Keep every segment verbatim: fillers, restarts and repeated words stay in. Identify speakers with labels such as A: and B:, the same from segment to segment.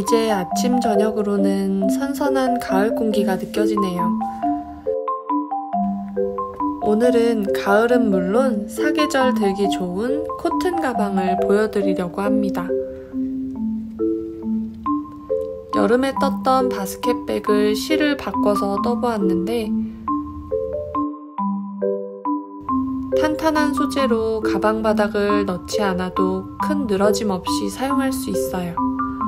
A: 이제 아침 저녁으로는 선선한 가을 공기가 느껴지네요. 오늘은 가을은 물론 사계절 들기 좋은 코튼 가방을 보여드리려고 합니다. 여름에 떴던 바스켓백을 실을 바꿔서 떠보았는데 탄탄한 소재로 가방 바닥을 넣지 않아도 큰 늘어짐 없이 사용할 수 있어요.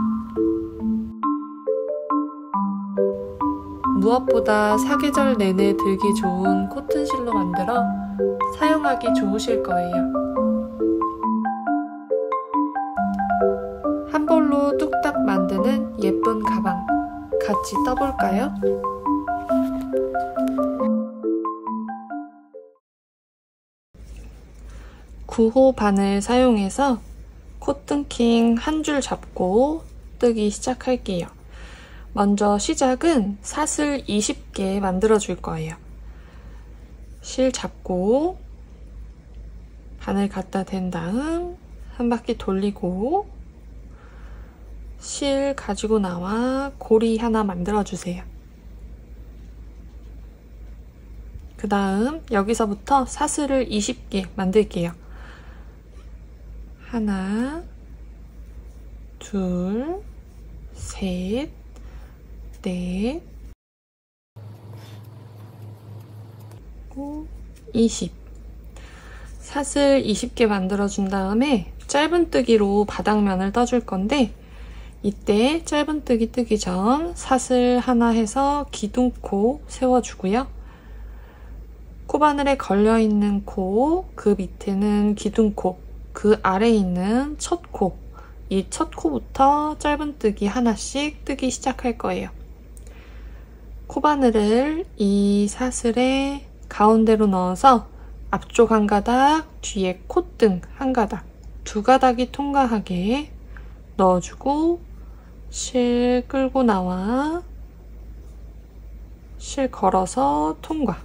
A: 무엇보다 사계절 내내 들기 좋은 코튼실로 만들어 사용하기 좋으실 거예요. 한 볼로 뚝딱 만드는 예쁜 가방 같이 떠볼까요? 구 호 바늘 사용해서 코튼킹 한 줄 잡고 뜨기 시작할게요. 먼저 시작은 사슬 이십 개 만들어 줄 거예요. 실 잡고 바늘 갖다 댄 다음 한 바퀴 돌리고 실 가지고 나와 고리 하나 만들어 주세요. 그 다음 여기서부터 사슬을 이십 개 만들게요. 하나, 둘, 셋, 넷, 이십. 사슬 이십 개 만들어준 다음에 짧은뜨기로 바닥면을 떠줄 건데 이때 짧은뜨기 뜨기 전 사슬 하나 해서 기둥코 세워주고요. 코바늘에 걸려있는 코, 그 밑에는 기둥코, 그 아래에 있는 첫 코, 이 첫 코부터 짧은뜨기 하나씩 뜨기 시작할 거예요. 코바늘을 이 사슬의 가운데로 넣어서 앞쪽 한 가닥, 뒤에 콧등 한 가닥, 두 가닥이 통과하게 넣어주고 실 끌고 나와 실 걸어서 통과.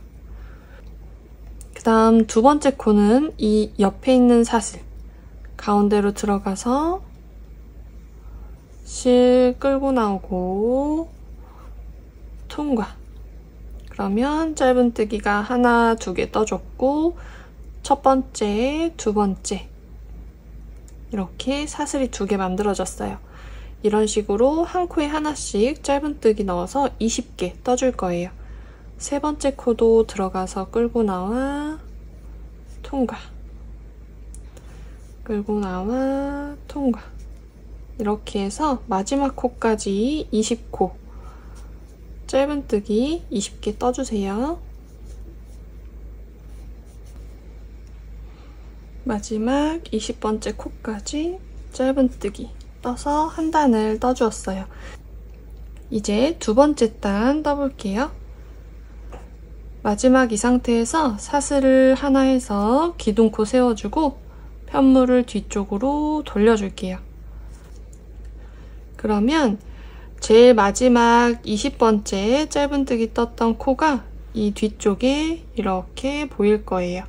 A: 그 다음 두 번째 코는 이 옆에 있는 사슬 가운데로 들어가서 실 끌고 나오고 통과. 그러면 짧은뜨기가 하나, 두 개 떠줬고 첫 번째, 두 번째 이렇게 사슬이 두 개 만들어졌어요. 이런 식으로 한 코에 하나씩 짧은뜨기 넣어서 이십 개 떠줄 거예요. 세 번째 코도 들어가서 끌고 나와 통과. 끌고 나와 통과. 이렇게 해서 마지막 코까지 이십 코 짧은뜨기 이십 개 떠주세요. 마지막 이십 번째 코까지 짧은뜨기 떠서 한 단을 떠주었어요. 이제 두 번째 단 떠볼게요. 마지막 이 상태에서 사슬을 하나 해서 기둥코 세워주고 편물을 뒤쪽으로 돌려줄게요. 그러면 제일 마지막 이십 번째 짧은뜨기 떴던 코가 이 뒤쪽에 이렇게 보일 거예요.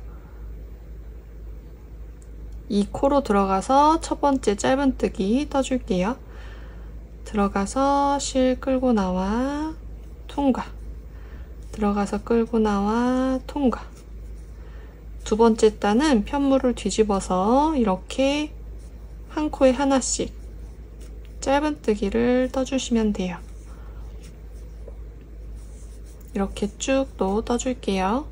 A: 이 코로 들어가서 첫 번째 짧은뜨기 떠줄게요. 들어가서 실 끌고 나와 통과. 들어가서 끌고 나와 통과. 두 번째 단은 편물을 뒤집어서 이렇게 한 코에 하나씩 짧은뜨기를 떠주시면 돼요. 이렇게 쭉 또 떠줄게요.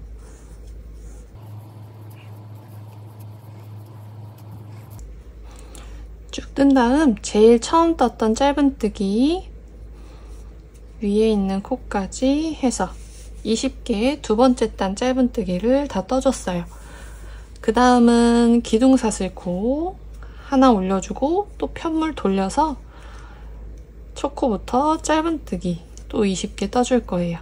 A: 쭉 뜬 다음 제일 처음 떴던 짧은뜨기 위에 있는 코까지 해서 이십 개 두 번째 단 짧은뜨기를 다 떠줬어요. 그 다음은 기둥사슬코 하나 올려주고 또 편물 돌려서 첫 코부터 짧은뜨기 또 이십 개 떠줄 거예요.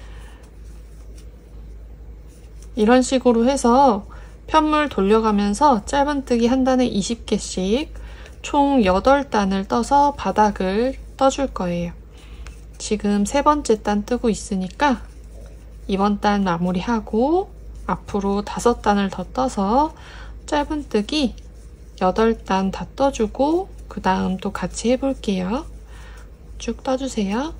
A: 이런 식으로 해서 편물 돌려가면서 짧은뜨기 한 단에 이십 개씩 총 여덟 단을 떠서 바닥을 떠줄 거예요. 지금 세 번째 단 뜨고 있으니까 이번 단 마무리하고 앞으로 다섯 단을 더 떠서 짧은뜨기 여덟 단 다 떠주고 그 다음 또 같이 해볼게요. 쭉 떠주세요.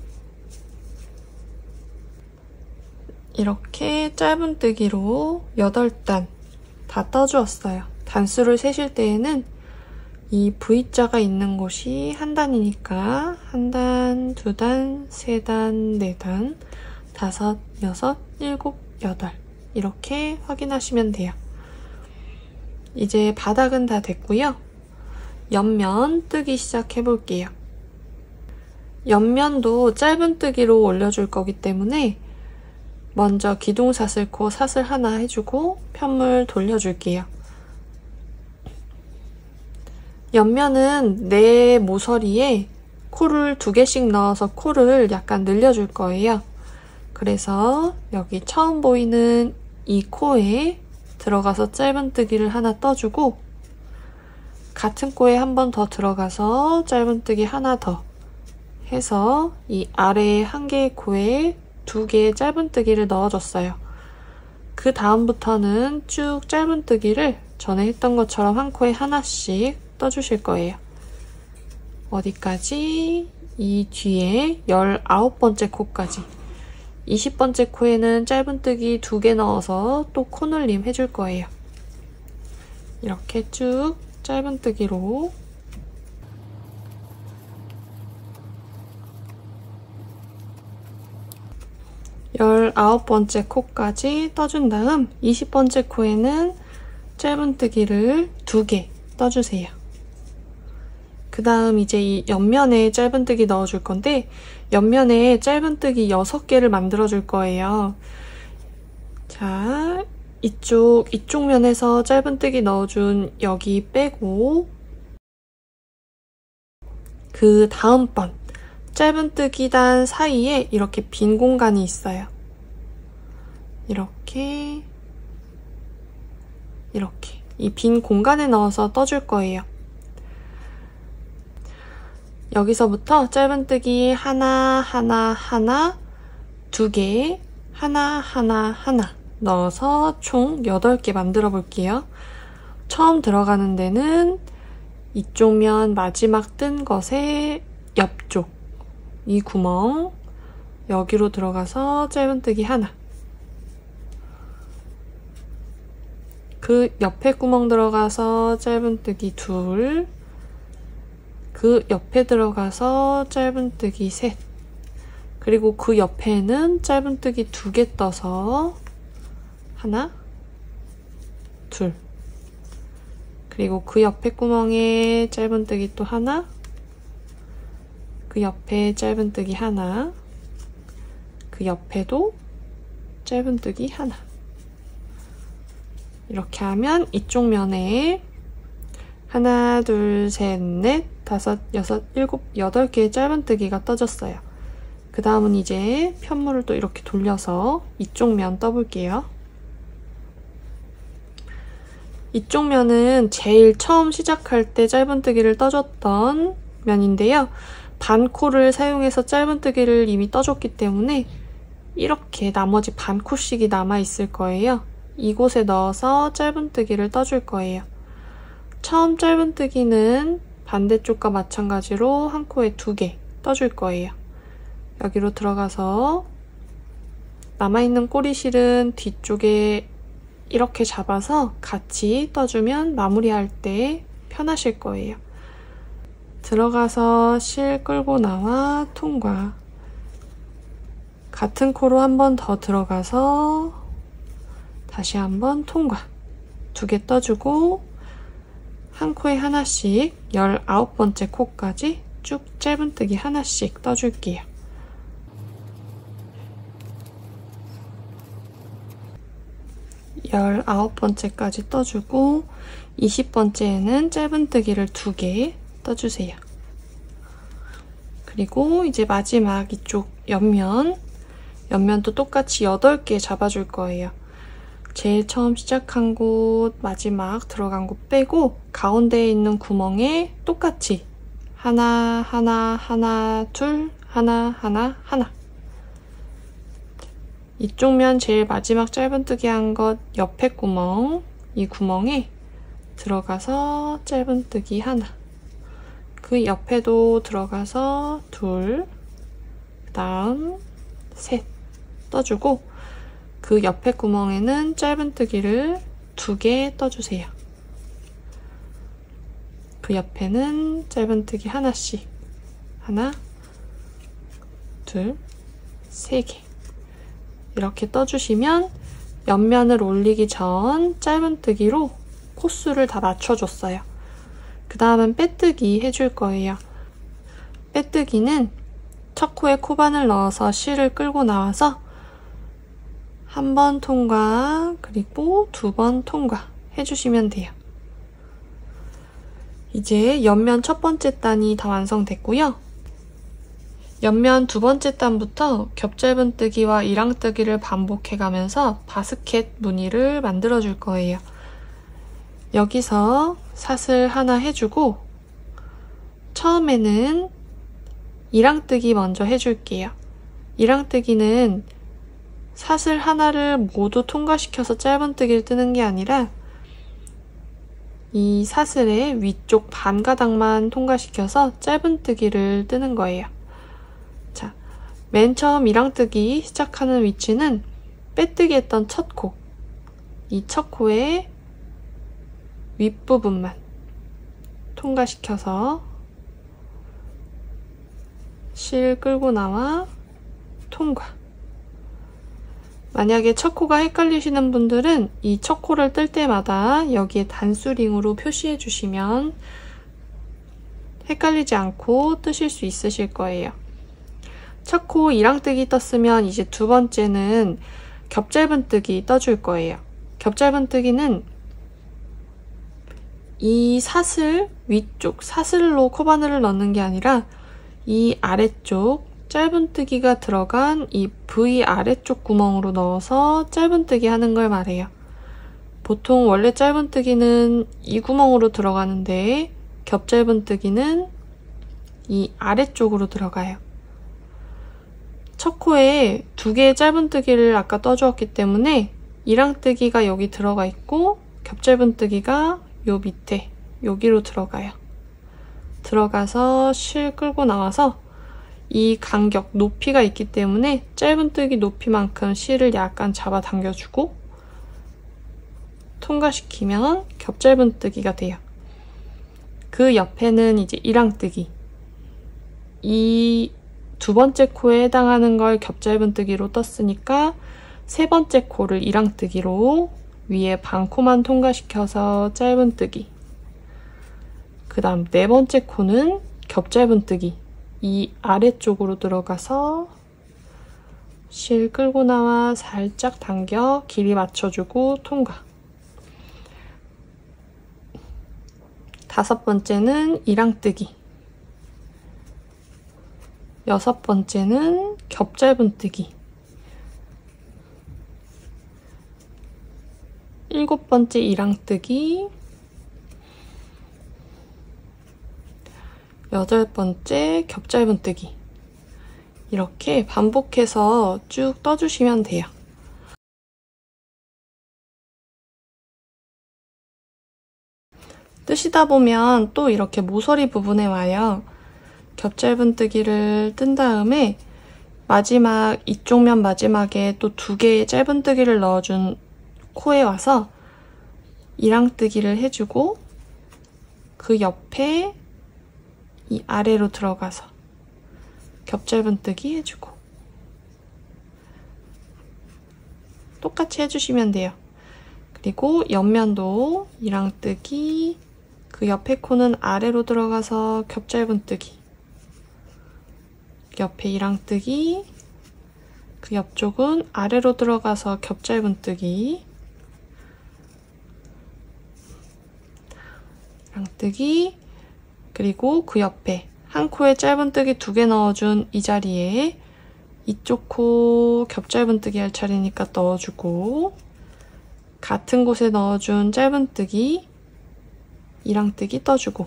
A: 이렇게 짧은뜨기로 여덟 단 다 떠주었어요. 단수를 세실 때에는 이 V자가 있는 곳이 한 단이니까 한 단, 두 단, 세 단, 네 단, 다섯, 여섯, 일곱, 여덟 이렇게 확인하시면 돼요. 이제 바닥은 다 됐고요. 옆면 뜨기 시작해 볼게요. 옆면도 짧은뜨기로 올려줄 거기 때문에 먼저 기둥사슬코 사슬 하나 해주고 편물 돌려줄게요. 옆면은 내 모서리에 코를 두 개씩 넣어서 코를 약간 늘려줄 거예요. 그래서 여기 처음 보이는 이 코에 들어가서 짧은뜨기를 하나 떠주고 같은 코에 한 번 더 들어가서 짧은뜨기 하나 더 해서 이 아래 한 개의 코에 두 개의 짧은뜨기를 넣어줬어요. 그 다음부터는 쭉 짧은뜨기를 전에 했던 것처럼 한 코에 하나씩 떠주실 거예요. 어디까지? 이 뒤에 열아홉 번째 코까지. 이십 번째 코에는 짧은뜨기 두 개 넣어서 또 코늘림 해줄 거예요. 이렇게 쭉 짧은뜨기로 열아홉 번째 코까지 떠준 다음 이십 번째 코에는 짧은뜨기를 두 개 떠주세요. 그 다음 이제 이 옆면에 짧은뜨기 넣어줄 건데 옆면에 짧은뜨기 여섯 개를 만들어줄 거예요. 자, 이쪽, 이쪽 면에서 짧은뜨기 넣어준 여기 빼고 그 다음 번 짧은뜨기 단 사이에 이렇게 빈 공간이 있어요. 이렇게 이렇게 이 빈 공간에 넣어서 떠줄 거예요. 여기서부터 짧은뜨기 하나 하나 하나 두 개 하나 하나 하나 넣어서 총 여덟 개 만들어 볼게요. 처음 들어가는 데는 이쪽 면 마지막 뜬 것의 옆쪽 이 구멍 여기로 들어가서 짧은뜨기 하나 그 옆에 구멍 들어가서 짧은뜨기 둘 그 옆에 들어가서 짧은뜨기 셋 그리고 그 옆에는 짧은뜨기 두 개 떠서 하나 둘 그리고 그 옆에 구멍에 짧은뜨기 또 하나 그 옆에 짧은뜨기 하나 그 옆에도 짧은뜨기 하나 이렇게 하면 이쪽 면에 하나, 둘, 셋, 넷, 다섯, 여섯, 일곱, 여덟 개의 짧은뜨기가 떠졌어요. 그 다음은 이제 편물을 또 이렇게 돌려서 이쪽 면 떠볼게요. 이쪽 면은 제일 처음 시작할 때 짧은뜨기를 떠줬던 면인데요. 반코를 사용해서 짧은뜨기를 이미 떠줬기 때문에 이렇게 나머지 반코씩이 남아있을 거예요. 이곳에 넣어서 짧은뜨기를 떠줄 거예요. 처음 짧은뜨기는 반대쪽과 마찬가지로 한 코에 두 개 떠줄 거예요. 여기로 들어가서 남아있는 꼬리실은 뒤쪽에 이렇게 잡아서 같이 떠주면 마무리할 때 편하실 거예요. 들어가서 실 끌고 나와 통과. 같은 코로 한 번 더 들어가서 다시 한 번 통과. 두 개 떠주고 한 코에 하나씩 열아홉 번째 코까지 쭉 짧은뜨기 하나씩 떠줄게요. 열아홉 번째까지 떠주고 이십 번째에는 짧은뜨기를 두 개 떠주세요. 그리고 이제 마지막 이쪽 옆면 옆면도 똑같이 여덟 개 잡아줄 거예요. 제일 처음 시작한 곳, 마지막 들어간 곳 빼고 가운데에 있는 구멍에 똑같이 하나, 하나, 하나, 둘, 하나, 하나, 하나 이쪽 면 제일 마지막 짧은뜨기 한 것 옆에 구멍, 이 구멍에 들어가서 짧은뜨기 하나 그 옆에도 들어가서 둘, 그 다음 셋 떠주고 그 옆에 구멍에는 짧은뜨기를 두 개 떠주세요. 그 옆에는 짧은뜨기 하나씩, 하나, 둘, 세 개 이렇게 떠주시면 옆면을 올리기 전 짧은뜨기로 코수를 다 맞춰줬어요. 그 다음은 빼뜨기 해줄 거예요. 빼뜨기는 첫 코에 코바늘 넣어서 실을 끌고 나와서 한 번 통과, 그리고 두 번 통과 해주시면 돼요. 이제 옆면 첫 번째 단이 다 완성됐고요. 옆면 두 번째 단부터 겹짧은뜨기와 이랑뜨기를 반복해가면서 바스켓 무늬를 만들어줄 거예요. 여기서 사슬 하나 해주고 처음에는 이랑뜨기 먼저 해줄게요. 이랑뜨기는 사슬 하나를 모두 통과시켜서 짧은뜨기를 뜨는 게 아니라 이 사슬의 위쪽 반 가닥만 통과시켜서 짧은뜨기를 뜨는 거예요. 자, 맨 처음 이랑뜨기 시작하는 위치는 빼뜨기 했던 첫 코, 이 첫 코의 윗부분만 통과시켜서 실 끌고 나와 통과. 만약에 첫 코가 헷갈리시는 분들은 이 첫 코를 뜰 때마다 여기에 단수링으로 표시해 주시면 헷갈리지 않고 뜨실 수 있으실 거예요. 첫 코 이랑뜨기 떴으면 이제 두 번째는 겹짧은뜨기 떠줄 거예요. 겹짧은뜨기는 이 사슬 위쪽, 사슬로 코바늘을 넣는 게 아니라 이 아래쪽 짧은뜨기가 들어간 이 V 아래쪽 구멍으로 넣어서 짧은뜨기 하는 걸 말해요. 보통 원래 짧은뜨기는 이 구멍으로 들어가는데 겹짧은뜨기는 이 아래쪽으로 들어가요. 첫 코에 두 개의 짧은뜨기를 아까 떠주었기 때문에 이랑뜨기가 여기 들어가 있고 겹짧은뜨기가 요 밑에 여기로 들어가요. 들어가서 실 끌고 나와서 이 간격, 높이가 있기 때문에 짧은뜨기 높이만큼 실을 약간 잡아 당겨주고 통과시키면 겹짧은뜨기가 돼요. 그 옆에는 이제 이랑뜨기, 이 두 번째 코에 해당하는 걸 겹짧은뜨기로 떴으니까 세 번째 코를 이랑뜨기로 위에 반 코만 통과시켜서 짧은뜨기, 그 다음 네 번째 코는 겹짧은뜨기, 이 아래쪽으로 들어가서 실 끌고 나와 살짝 당겨 길이 맞춰주고 통과. 다섯 번째는 이랑뜨기, 여섯 번째는 겹짧은뜨기, 일곱 번째 이랑뜨기, 여덟 번째 겹짧은뜨기. 이렇게 반복해서 쭉 떠주시면 돼요. 뜨시다 보면 또 이렇게 모서리 부분에 와요. 겹짧은뜨기를 뜬 다음에 마지막 이쪽 면 마지막에 또 두 개의 짧은뜨기를 넣어준 코에 와서 이랑뜨기를 해주고 그 옆에 이 아래로 들어가서 겹짧은뜨기 해주고 똑같이 해주시면 돼요. 그리고 옆면도 이랑뜨기, 그 옆에 코는 아래로 들어가서 겹짧은뜨기, 옆에 이랑뜨기, 그 옆쪽은 아래로 들어가서 겹짧은뜨기, 이랑뜨기, 그리고 그 옆에 한 코에 짧은뜨기 두 개 넣어준 이 자리에 이쪽 코 겹짧은뜨기 할 차례니까 넣어주고, 같은 곳에 넣어준 짧은뜨기, 이랑뜨기 떠주고,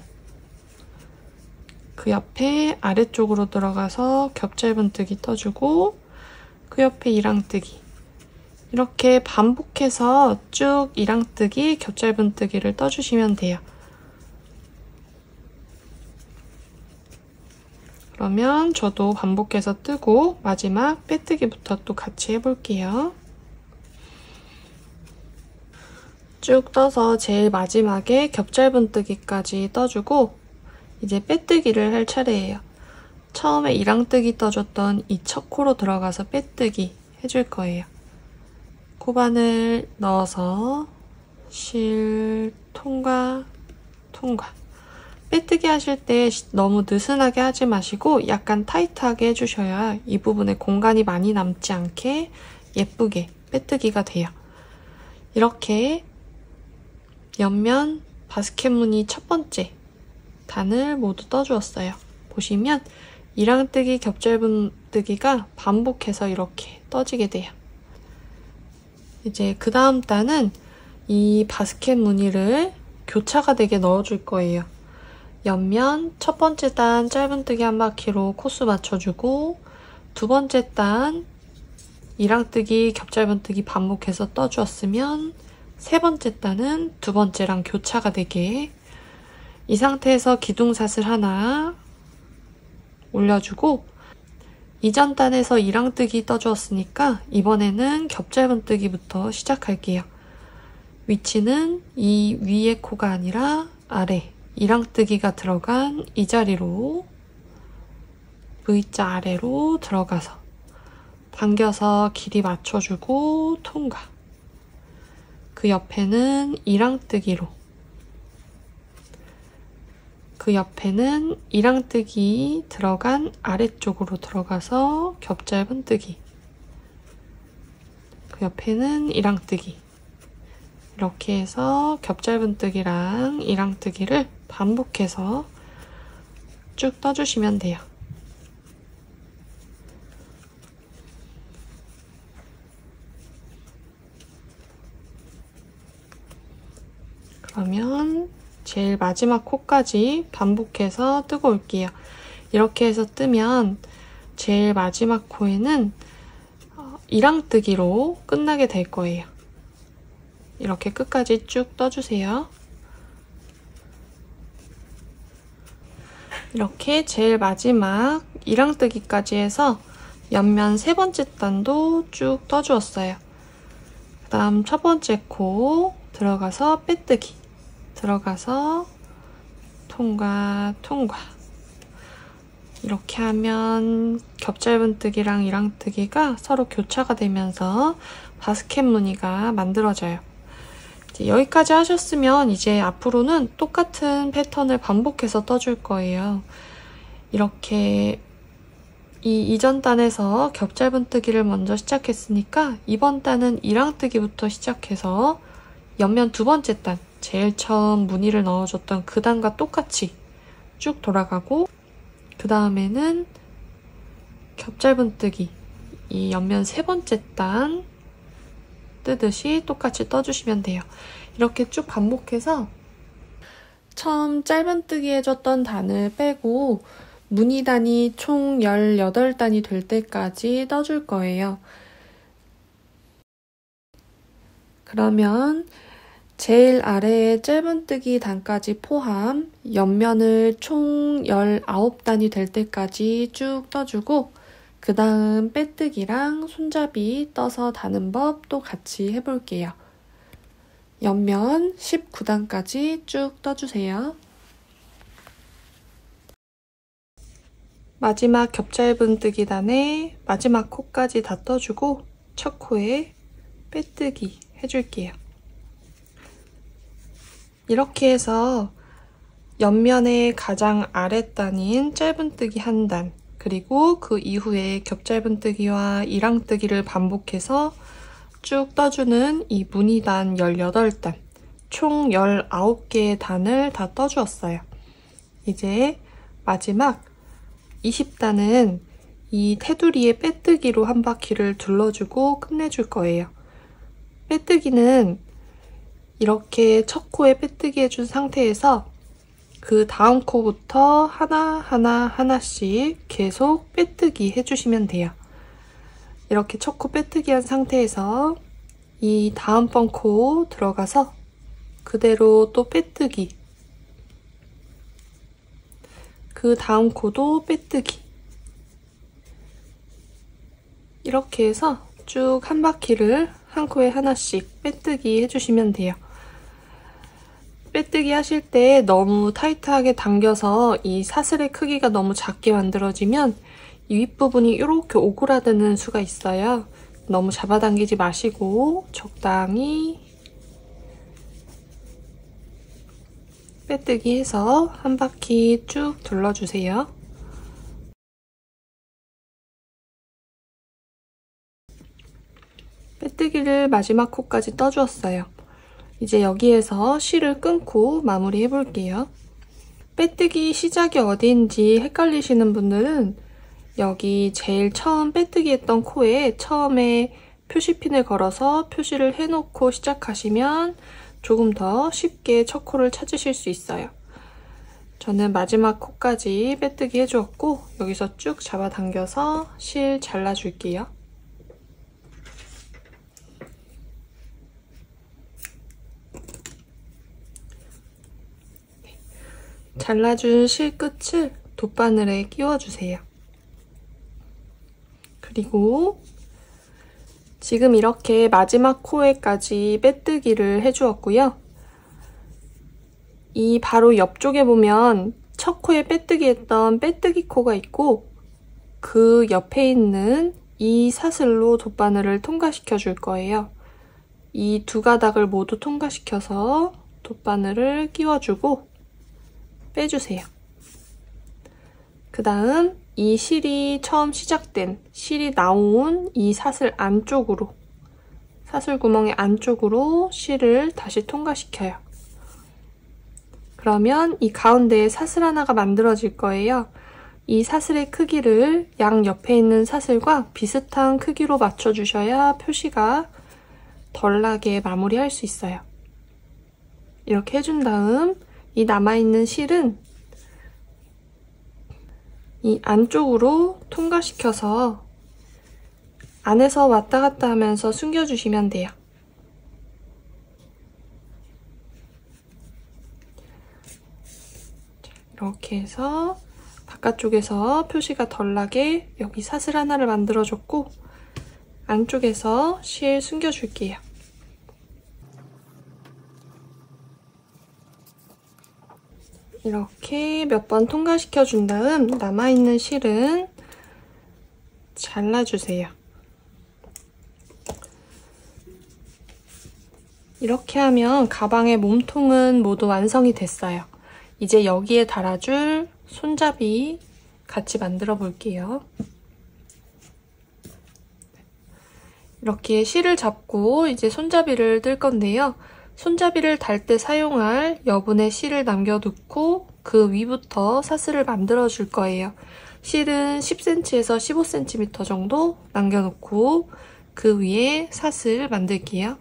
A: 그 옆에 아래쪽으로 들어가서 겹짧은뜨기 떠주고, 그 옆에 이랑뜨기. 이렇게 반복해서 쭉 이랑뜨기, 겹짧은뜨기를 떠주시면 돼요. 그러면 저도 반복해서 뜨고 마지막 빼뜨기부터 또 같이 해볼게요. 쭉 떠서 제일 마지막에 겹짧은뜨기까지 떠주고 이제 빼뜨기를 할 차례예요. 처음에 이랑뜨기 떠줬던 이 첫 코로 들어가서 빼뜨기 해줄 거예요. 코바늘 넣어서 실, 통과, 통과. 빼뜨기 하실 때 너무 느슨하게 하지 마시고 약간 타이트하게 해주셔야 이 부분에 공간이 많이 남지 않게 예쁘게 빼뜨기가 돼요. 이렇게 옆면 바스켓 무늬 첫 번째 단을 모두 떠주었어요. 보시면 이랑뜨기, 겹짧은뜨기가 반복해서 이렇게 떠지게 돼요. 이제 그 다음 단은 이 바스켓 무늬를 교차가 되게 넣어줄 거예요. 옆면 첫 번째 단 짧은뜨기 한 바퀴로 코스 맞춰주고 두 번째 단 이랑뜨기, 겹짧은뜨기 반복해서 떠주었으면 세 번째 단은 두 번째랑 교차가 되게 이 상태에서 기둥사슬 하나 올려주고 이전 단에서 이랑뜨기 떠주었으니까 이번에는 겹짧은뜨기부터 시작할게요. 위치는 이 위의 코가 아니라 아래 이랑뜨기가 들어간 이 자리로 V자 아래로 들어가서 당겨서 길이 맞춰주고 통과. 그 옆에는 이랑뜨기로 그 옆에는 이랑뜨기 들어간 아래쪽으로 들어가서 겹짧은뜨기 그 옆에는 이랑뜨기 이렇게 해서 겹짧은뜨기랑 이랑뜨기를 반복해서 쭉 떠주시면 돼요. 그러면 제일 마지막 코까지 반복해서 뜨고 올게요. 이렇게 해서 뜨면 제일 마지막 코에는 이랑뜨기로 끝나게 될 거예요. 이렇게 끝까지 쭉 떠주세요. 이렇게 제일 마지막 이랑뜨기까지 해서 옆면 세 번째 단도 쭉 떠주었어요. 그 다음 첫 번째 코 들어가서 빼뜨기 들어가서 통과, 통과. 이렇게 하면 겹짧은뜨기랑 이랑뜨기가 서로 교차가 되면서 바스켓 무늬가 만들어져요. 이제 여기까지 하셨으면 이제 앞으로는 똑같은 패턴을 반복해서 떠줄 거예요. 이렇게 이 이전 단에서 겹짧은뜨기를 먼저 시작했으니까 이번 단은 이랑뜨기부터 시작해서 옆면 두 번째 단 제일 처음 무늬를 넣어줬던 그 단과 똑같이 쭉 돌아가고 그 다음에는 겹짧은뜨기 이 옆면 세 번째 단 뜨듯이 똑같이 떠주시면 돼요. 이렇게 쭉 반복해서 처음 짧은뜨기 해줬던 단을 빼고 무늬 단이 총 열여덟 단이 될 때까지 떠줄 거예요. 그러면 제일 아래에 짧은뜨기 단까지 포함 옆면을 총 열아홉 단이 될 때까지 쭉 떠주고 그 다음 빼뜨기랑 손잡이 떠서 다는 법 또 같이 해볼게요. 옆면 십구 단까지 쭉 떠주세요. 마지막 겹짧은뜨기 단에 마지막 코까지 다 떠주고 첫 코에 빼뜨기 해줄게요. 이렇게 해서 옆면의 가장 아랫단인 짧은뜨기 한 단, 그리고 그 이후에 겹짧은뜨기와 이랑뜨기를 반복해서 쭉 떠주는 이 무늬단 열여덟 단, 총 열아홉 개의 단을 다 떠주었어요. 이제 마지막 이십 단은 이 테두리에 빼뜨기로 한 바퀴를 둘러주고 끝내줄 거예요. 빼뜨기는 이렇게 첫 코에 빼뜨기 해준 상태에서 그 다음 코부터 하나하나 하나씩 계속 빼뜨기 해주시면 돼요. 이렇게 첫 코 빼뜨기 한 상태에서 이 다음번 코 들어가서 그대로 또 빼뜨기 그 다음 코도 빼뜨기 이렇게 해서 쭉 한 바퀴를 한 코에 하나씩 빼뜨기 해주시면 돼요. 빼뜨기 하실 때 너무 타이트하게 당겨서 이 사슬의 크기가 너무 작게 만들어지면 이 윗부분이 이렇게 오그라드는 수가 있어요. 너무 잡아당기지 마시고 적당히 빼뜨기 해서 한 바퀴 쭉 둘러주세요. 빼뜨기를 마지막 코까지 떠주었어요. 이제 여기에서 실을 끊고 마무리 해볼게요. 빼뜨기 시작이 어디인지 헷갈리시는 분들은 여기 제일 처음 빼뜨기 했던 코에 처음에 표시핀을 걸어서 표시를 해놓고 시작하시면 조금 더 쉽게 첫 코를 찾으실 수 있어요. 저는 마지막 코까지 빼뜨기 해주었고 여기서 쭉 잡아당겨서 실 잘라줄게요. 잘라준 실 끝을 돗바늘에 끼워주세요. 그리고 지금 이렇게 마지막 코에까지 빼뜨기를 해주었고요. 이 바로 옆쪽에 보면 첫 코에 빼뜨기 했던 빼뜨기 코가 있고 그 옆에 있는 이 사슬로 돗바늘을 통과시켜 줄 거예요. 이 두 가닥을 모두 통과시켜서 돗바늘을 끼워주고 빼주세요. 그 다음 이 실이 처음 시작된, 실이 나온 이 사슬 안쪽으로, 사슬 구멍의 안쪽으로 실을 다시 통과시켜요. 그러면 이 가운데에 사슬 하나가 만들어질 거예요. 이 사슬의 크기를 양 옆에 있는 사슬과 비슷한 크기로 맞춰주셔야 표시가 덜 나게 마무리할 수 있어요. 이렇게 해준 다음 이 남아있는 실은 이 안쪽으로 통과시켜서 안에서 왔다 갔다 하면서 숨겨주시면 돼요. 이렇게 해서 바깥쪽에서 표시가 덜 나게 여기 사슬 하나를 만들어줬고 안쪽에서 실 숨겨줄게요. 이렇게 몇 번 통과시켜 준 다음 남아있는 실은 잘라주세요. 이렇게 하면 가방의 몸통은 모두 완성이 됐어요. 이제 여기에 달아줄 손잡이 같이 만들어 볼게요. 이렇게 실을 잡고 이제 손잡이를 뜰 건데요. 손잡이를 달 때 사용할 여분의 실을 남겨두고 그 위부터 사슬을 만들어 줄 거예요. 실은 십 센티미터에서 십오 센티미터 정도 남겨놓고 그 위에 사슬 만들게요.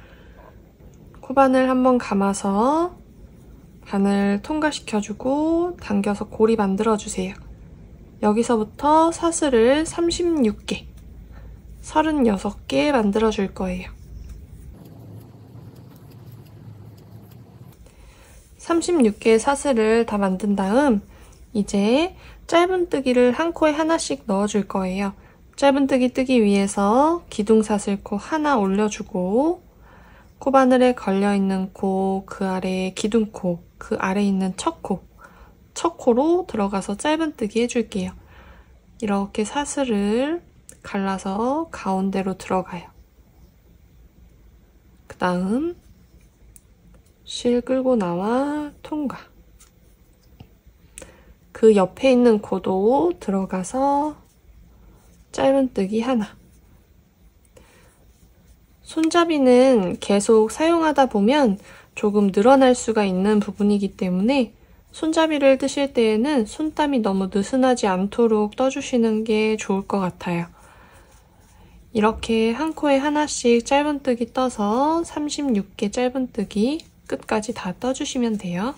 A: 코바늘 한번 감아서 바늘 통과시켜주고 당겨서 고리 만들어주세요. 여기서부터 사슬을 삼십육 개, 서른여섯 개 만들어줄 거예요. 삼십육 개의 사슬을 다 만든 다음 이제 짧은뜨기를 한 코에 하나씩 넣어줄 거예요. 짧은뜨기 뜨기 위해서 기둥사슬코 하나 올려주고 코바늘에 걸려있는 코, 그 아래에 기둥코, 그 아래에 있는 첫 코, 첫 코로 들어가서 짧은뜨기 해줄게요. 이렇게 사슬을 갈라서 가운데로 들어가요. 그 다음 실 끌고 나와 통과. 그 옆에 있는 코도 들어가서 짧은뜨기 하나. 손잡이는 계속 사용하다 보면 조금 늘어날 수가 있는 부분이기 때문에 손잡이를 뜨실 때에는 손땀이 너무 느슨하지 않도록 떠주시는 게 좋을 것 같아요. 이렇게 한 코에 하나씩 짧은뜨기 떠서 삼십육 개 짧은뜨기 끝까지 다 떠주시면 돼요.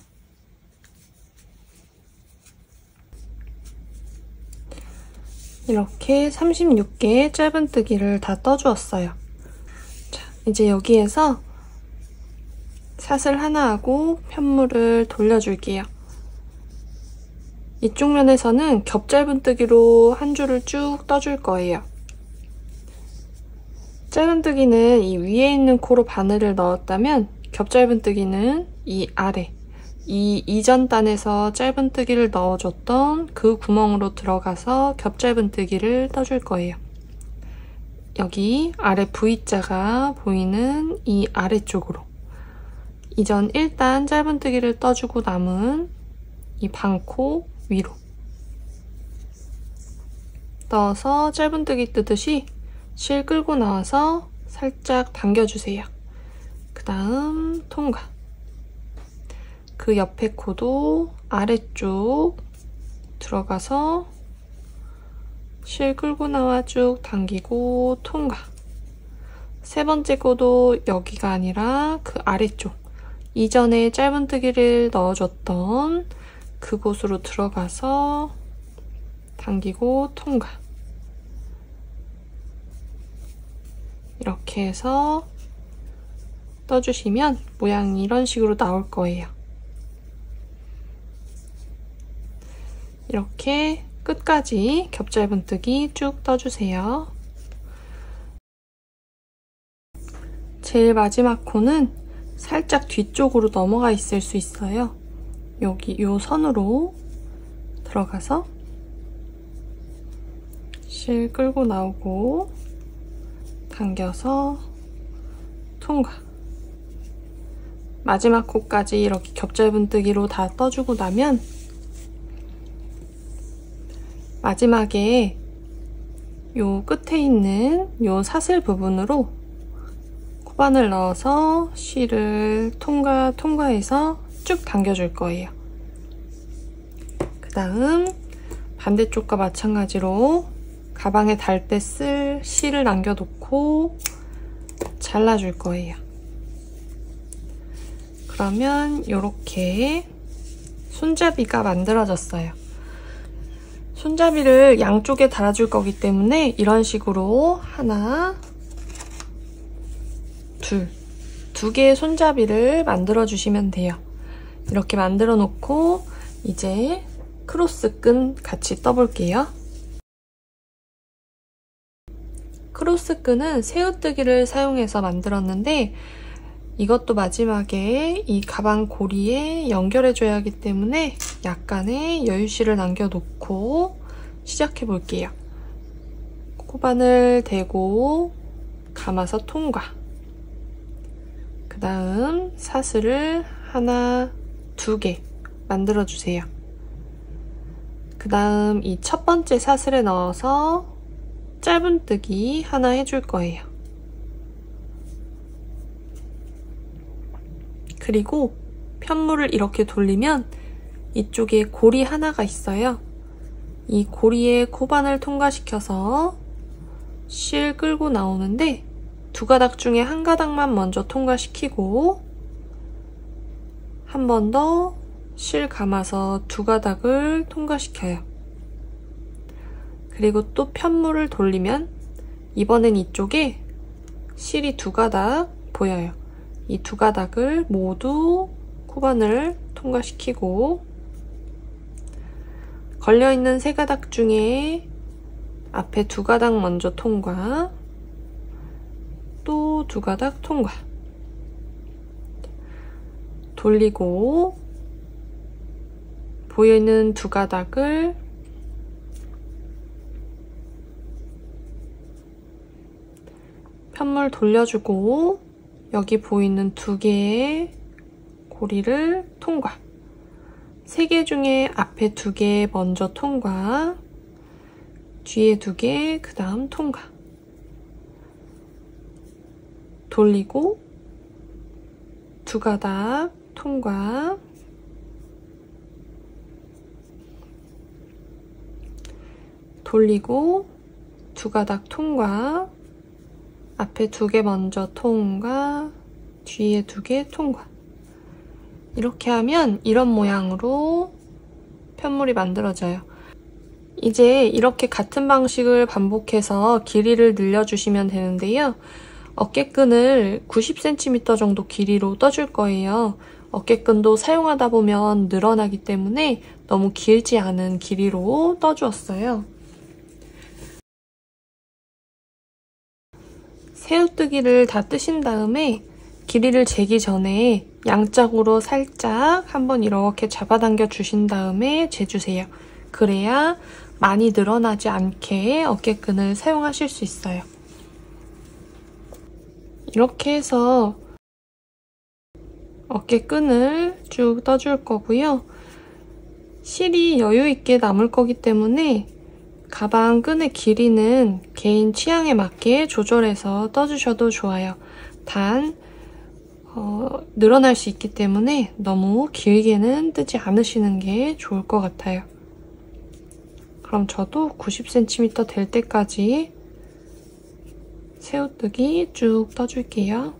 A: 이렇게 삼십육 개의 짧은뜨기를 다 떠주었어요. 자, 이제 여기에서 사슬 하나하고 편물을 돌려줄게요. 이쪽 면에서는 겹 짧은뜨기로 한 줄을 쭉 떠줄 거예요. 짧은뜨기는 이 위에 있는 코로 바늘을 넣었다면 겹짧은뜨기는 이 아래, 이 이전 단에서 짧은뜨기를 넣어줬던 그 구멍으로 들어가서 겹짧은뜨기를 떠줄 거예요. 여기 아래 V자가 보이는 이 아래쪽으로 이전 일 단 짧은뜨기를 떠주고 남은 이 반코 위로 넣어서 짧은뜨기 뜨듯이 실 끌고 나와서 살짝 당겨주세요. 그 다음 통과. 그 옆에 코도 아래쪽 들어가서 실 끌고 나와 쭉 당기고 통과. 세 번째 코도 여기가 아니라 그 아래쪽, 이전에 짧은뜨기를 넣어줬던 그곳으로 들어가서 당기고 통과. 이렇게 해서 떠주시면 모양이 이런 식으로 나올 거예요. 이렇게 끝까지 겹짧은뜨기 쭉 떠주세요. 제일 마지막 코는 살짝 뒤쪽으로 넘어가 있을 수 있어요. 여기 요 선으로 들어가서 실 끌고 나오고 당겨서 통과. 마지막 코까지 이렇게 겹짧은뜨기로 다 떠주고 나면 마지막에 요 끝에 있는 요 사슬 부분으로 코바늘 넣어서 실을 통과 통과해서 쭉 당겨줄 거예요. 그 다음 반대쪽과 마찬가지로 가방에 달 때 쓸 실을 남겨놓고 잘라줄 거예요. 그러면 이렇게 손잡이가 만들어졌어요. 손잡이를 양쪽에 달아줄 거기 때문에 이런 식으로 하나, 둘, 두 개의 손잡이를 만들어 주시면 돼요. 이렇게 만들어 놓고 이제 크로스 끈 같이 떠볼게요. 크로스 끈은 새우뜨기를 사용해서 만들었는데 이것도 마지막에 이 가방 고리에 연결해줘야 하기 때문에 약간의 여유실을 남겨놓고 시작해 볼게요. 코바늘 대고 감아서 통과. 그 다음 사슬을 하나, 두 개 만들어주세요. 그 다음 이 첫 번째 사슬에 넣어서 짧은뜨기 하나 해줄 거예요. 그리고 편물을 이렇게 돌리면 이쪽에 고리 하나가 있어요. 이 고리에 코바늘 통과시켜서 실 끌고 나오는데 두 가닥 중에 한 가닥만 먼저 통과시키고 한 번 더 실 감아서 두 가닥을 통과시켜요. 그리고 또 편물을 돌리면 이번엔 이쪽에 실이 두 가닥 보여요. 이 두 가닥을 모두 코바늘 통과시키고 걸려있는 세 가닥 중에 앞에 두 가닥 먼저 통과, 또 두 가닥 통과. 돌리고 보이는 두 가닥을 편물 돌려주고 여기 보이는 두 개의 고리를 통과. 세 개 중에 앞에 두 개 먼저 통과, 뒤에 두 개, 그 다음 통과. 돌리고 두 가닥 통과. 돌리고 두 가닥 통과. 앞에 두 개 먼저 통과, 뒤에 두 개 통과. 이렇게 하면 이런 모양으로 편물이 만들어져요. 이제 이렇게 같은 방식을 반복해서 길이를 늘려주시면 되는데요. 어깨끈을 구십 센티미터 정도 길이로 떠줄 거예요. 어깨끈도 사용하다 보면 늘어나기 때문에 너무 길지 않은 길이로 떠주었어요. 새우뜨기를 다 뜨신 다음에 길이를 재기 전에 양짝으로 살짝 한번 이렇게 잡아당겨 주신 다음에 재주세요. 그래야 많이 늘어나지 않게 어깨끈을 사용하실 수 있어요. 이렇게 해서 어깨끈을 쭉 떠줄 거고요. 실이 여유있게 남을 거기 때문에 가방 끈의 길이는 개인 취향에 맞게 조절해서 떠주셔도 좋아요. 단 어, 늘어날 수 있기 때문에 너무 길게는 뜨지 않으시는 게 좋을 것 같아요. 그럼 저도 구십 센티미터 될 때까지 새우뜨기 쭉 떠줄게요.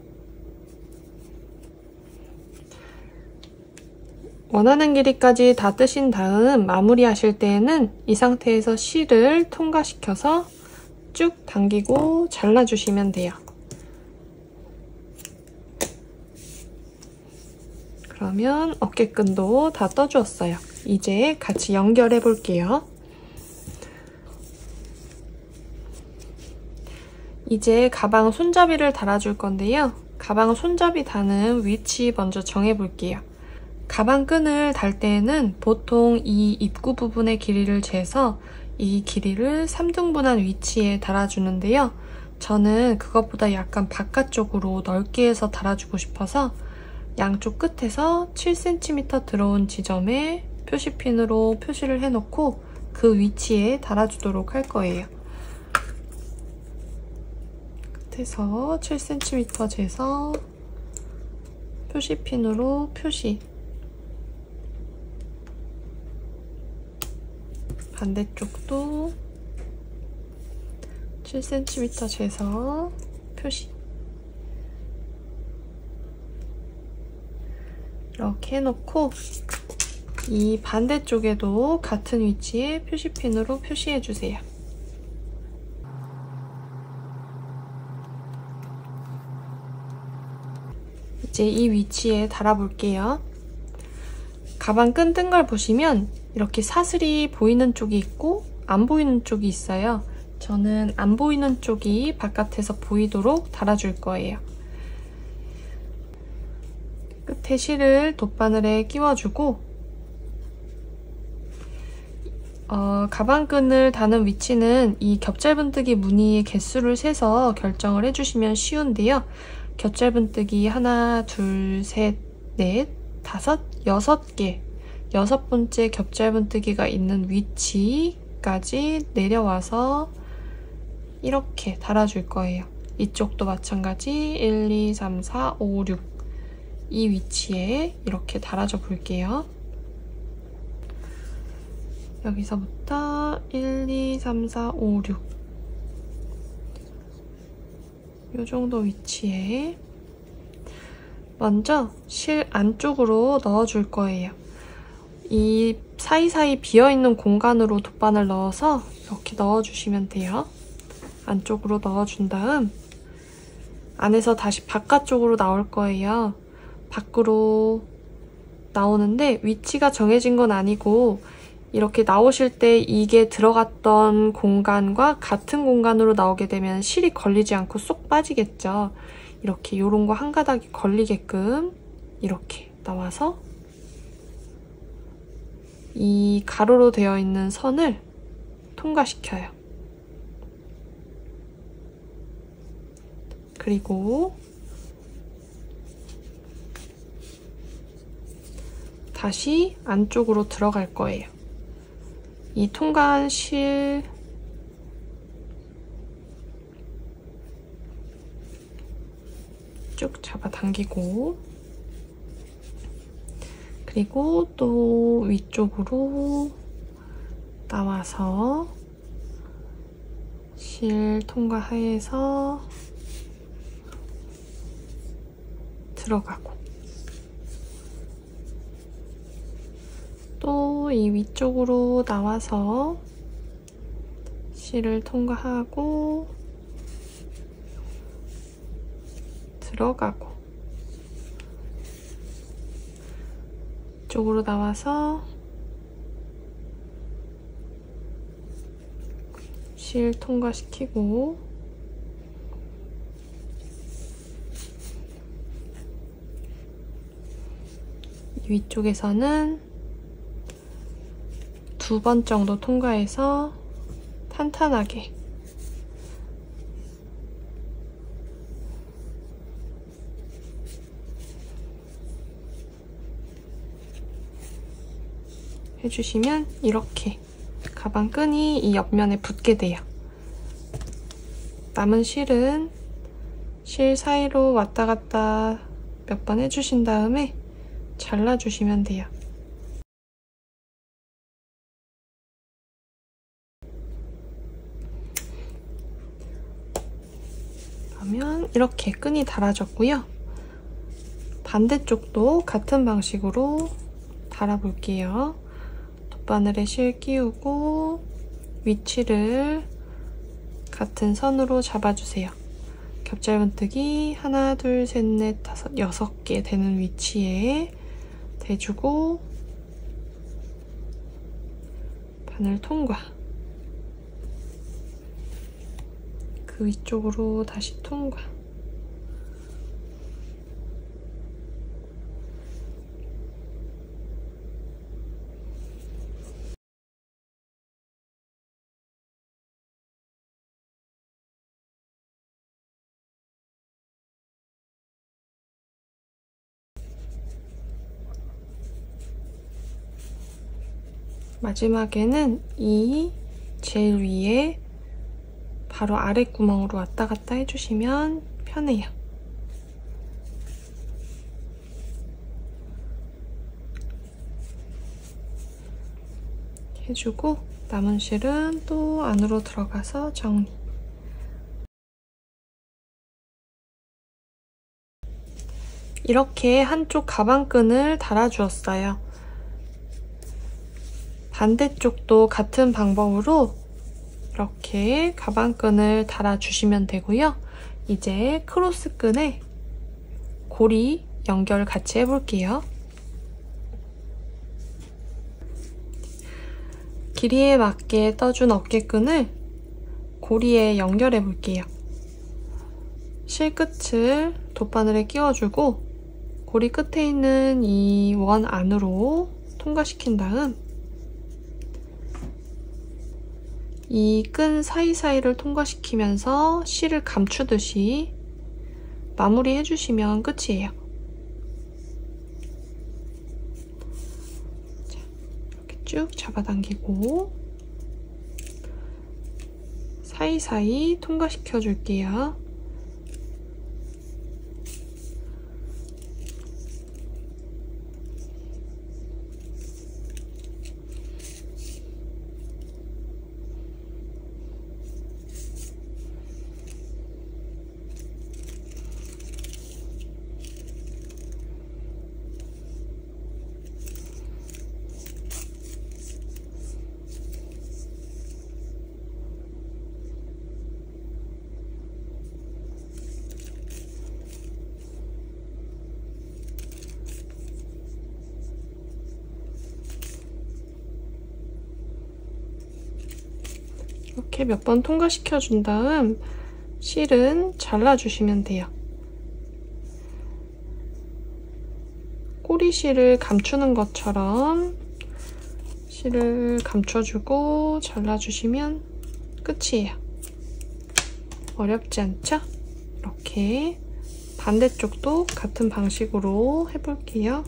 A: 원하는 길이까지 다 뜨신 다음 마무리하실 때에는 이 상태에서 실을 통과시켜서 쭉 당기고 잘라주시면 돼요. 그러면 어깨끈도 다 떠주었어요. 이제 같이 연결해 볼게요. 이제 가방 손잡이를 달아줄 건데요. 가방 손잡이 다는 위치 먼저 정해 볼게요. 가방 끈을 달 때에는 보통 이 입구 부분의 길이를 재서 이 길이를 삼 등분한 위치에 달아주는데요. 저는 그것보다 약간 바깥쪽으로 넓게 해서 달아주고 싶어서 양쪽 끝에서 칠 센티미터 들어온 지점에 표시핀으로 표시를 해놓고 그 위치에 달아주도록 할 거예요. 끝에서 칠 센티미터 재서 표시핀으로 표시, 반대쪽도 칠 센티미터 재서 표시. 이렇게 해놓고 이 반대쪽에도 같은 위치에 표시핀으로 표시해주세요. 이제 이 위치에 달아볼게요. 가방 끈 뜬 걸 보시면 이렇게 사슬이 보이는 쪽이 있고 안 보이는 쪽이 있어요. 저는 안 보이는 쪽이 바깥에서 보이도록 달아줄 거예요. 끝에 실을 돗바늘에 끼워주고 어, 가방끈을 다는 위치는 이 겹짧은뜨기 무늬의 개수를 세서 결정을 해주시면 쉬운데요. 겹짧은뜨기 하나, 둘, 셋, 넷, 다섯, 여섯 개 여섯 번째 겹짧은뜨기가 있는 위치까지 내려와서 이렇게 달아줄 거예요. 이쪽도 마찬가지 일, 이, 삼, 사, 오, 육 이 위치에 이렇게 달아줘 볼게요. 여기서부터 일, 이, 삼, 사, 오, 육 이 정도 위치에 먼저 실 안쪽으로 넣어줄 거예요. 이 사이사이 비어있는 공간으로 돗바늘 넣어서 이렇게 넣어주시면 돼요. 안쪽으로 넣어준 다음 안에서 다시 바깥쪽으로 나올 거예요. 밖으로 나오는데 위치가 정해진 건 아니고 이렇게 나오실 때 이게 들어갔던 공간과 같은 공간으로 나오게 되면 실이 걸리지 않고 쏙 빠지겠죠. 이렇게 요런 거 한 가닥이 걸리게끔 이렇게 나와서 이 가로로 되어 있는 선을 통과시켜요. 그리고 다시 안쪽으로 들어갈 거예요. 이 통과한 실 쭉 잡아당기고 그리고 또 위쪽으로 나와서 실 통과해서 들어가고 또 이 위쪽으로 나와서 실을 통과하고 들어가고 이쪽으로 나와서 실 통과시키고 위쪽에서는 두 번 정도 통과해서 탄탄하게 해주시면 이렇게 가방 끈이 이 옆면에 붙게 돼요. 남은 실은 실 사이로 왔다 갔다 몇 번 해주신 다음에 잘라주시면 돼요. 그러면 이렇게 끈이 달아졌고요. 반대쪽도 같은 방식으로 달아볼게요. 돗바늘에 실 끼우고 위치를 같은 선으로 잡아주세요. 겹짧은뜨기 하나, 둘, 셋, 넷, 다섯, 여섯 개 되는 위치에 대주고 바늘 통과. 그 위쪽으로 다시 통과. 마지막에는 이 제일 위에 바로 아래 구멍으로 왔다 갔다 해주시면 편해요. 해주고 남은 실은 또 안으로 들어가서 정리. 이렇게 한쪽 가방끈을 달아주었어요. 반대쪽도 같은 방법으로 이렇게 가방끈을 달아주시면 되고요. 이제 크로스끈에 고리 연결 같이 해볼게요. 길이에 맞게 떠준 어깨끈을 고리에 연결해 볼게요. 실끝을 돗바늘에 끼워주고 고리 끝에 있는 이 원 안으로 통과시킨 다음 이 끈 사이사이를 통과시키면서 실을 감추듯이 마무리 해주시면 끝이에요. 자, 이렇게 쭉 잡아당기고 사이사이 통과시켜 줄게요. 이렇게 몇 번 통과시켜준 다음 실은 잘라주시면 돼요. 꼬리실을 감추는 것처럼 실을 감춰주고 잘라주시면 끝이에요. 어렵지 않죠? 이렇게 반대쪽도 같은 방식으로 해볼게요.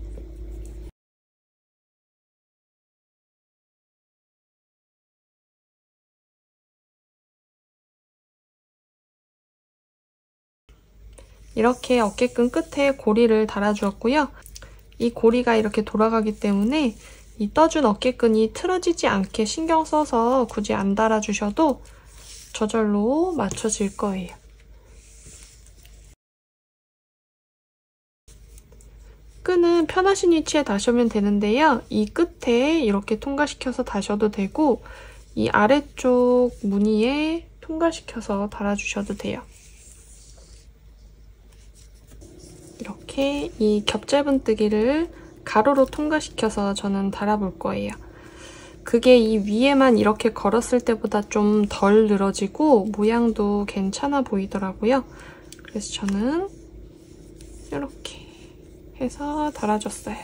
A: 이렇게 어깨끈 끝에 고리를 달아주었고요. 이 고리가 이렇게 돌아가기 때문에 이 떠준 어깨끈이 틀어지지 않게 신경 써서 굳이 안 달아주셔도 저절로 맞춰질 거예요. 끈은 편하신 위치에 다셔면 되는데요. 이 끝에 이렇게 통과시켜서 다셔도 되고 이 아래쪽 무늬에 통과시켜서 달아주셔도 돼요. 이렇게 이 겹짧은뜨기를 가로로 통과시켜서 저는 달아볼 거예요. 그게 이 위에만 이렇게 걸었을 때보다 좀 덜 늘어지고 모양도 괜찮아 보이더라고요. 그래서 저는 이렇게 해서 달아줬어요.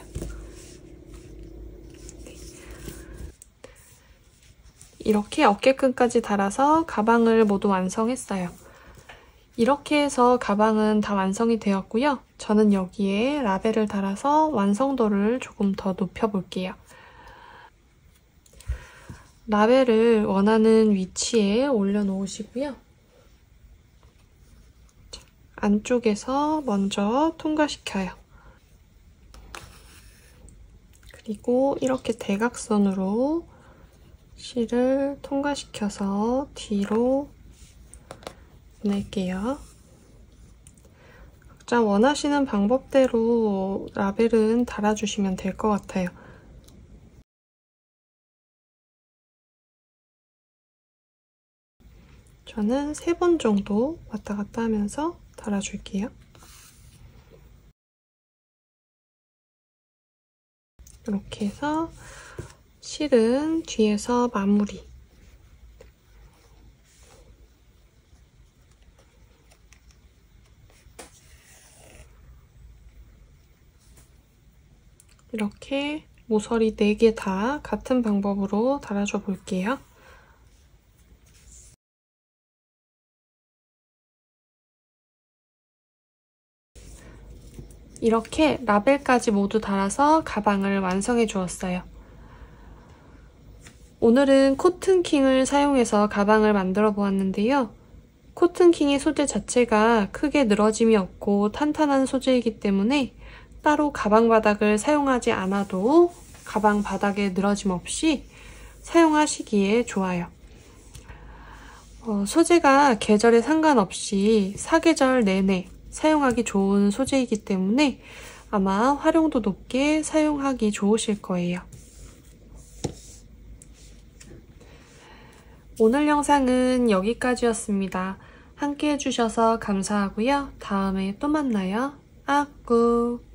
A: 이렇게 어깨끈까지 달아서 가방을 모두 완성했어요. 이렇게 해서 가방은 다 완성이 되었고요. 저는 여기에 라벨을 달아서 완성도를 조금 더 높여볼게요. 라벨을 원하는 위치에 올려놓으시고요. 안쪽에서 먼저 통과시켜요. 그리고 이렇게 대각선으로 실을 통과시켜서 뒤로 보낼게요. 각자 원하시는 방법대로 라벨은 달아주시면 될 것 같아요. 저는 세 번 정도 왔다 갔다 하면서 달아줄게요. 이렇게 해서 실은 뒤에서 마무리. 이렇게 모서리 네 개 다 같은 방법으로 달아줘 볼게요. 이렇게 라벨까지 모두 달아서 가방을 완성해 주었어요. 오늘은 코튼킹을 사용해서 가방을 만들어 보았는데요. 코튼킹의 소재 자체가 크게 늘어짐이 없고 탄탄한 소재이기 때문에 따로 가방 바닥을 사용하지 않아도 가방 바닥에 늘어짐 없이 사용하시기에 좋아요. 어, 소재가 계절에 상관없이 사계절 내내 사용하기 좋은 소재이기 때문에 아마 활용도 높게 사용하기 좋으실 거예요. 오늘 영상은 여기까지였습니다. 함께 해주셔서 감사하고요. 다음에 또 만나요. 아꾸